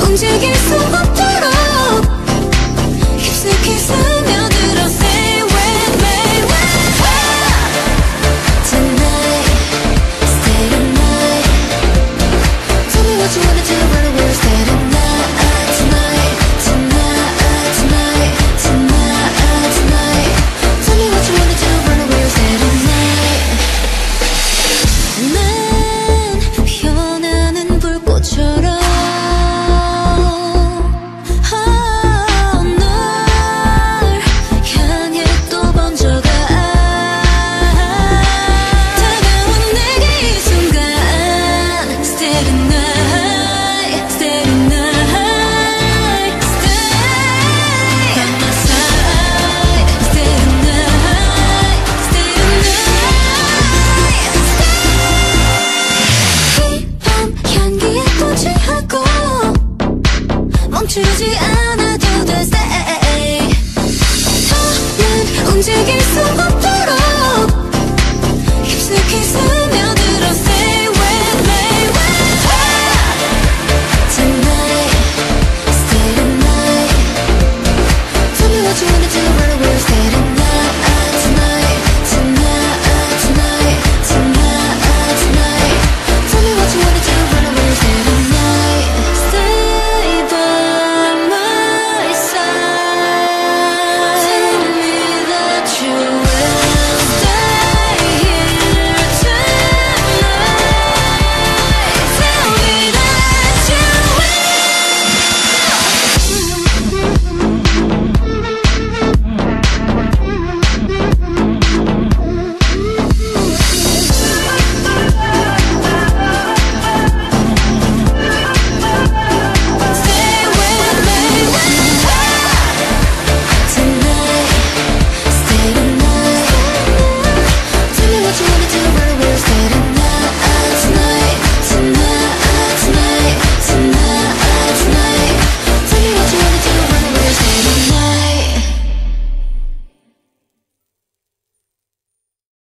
움직일 수 없도록 깊숙이 스며들어 Stay with me Tonight, stay tonight. Tell me what you wanna do, run away or stay tonight. Tonight, tonight, tonight, tonight, tonight. Tell me what you wanna do, run away or stay tonight. 난 피어나는 불꽃처럼 멈추지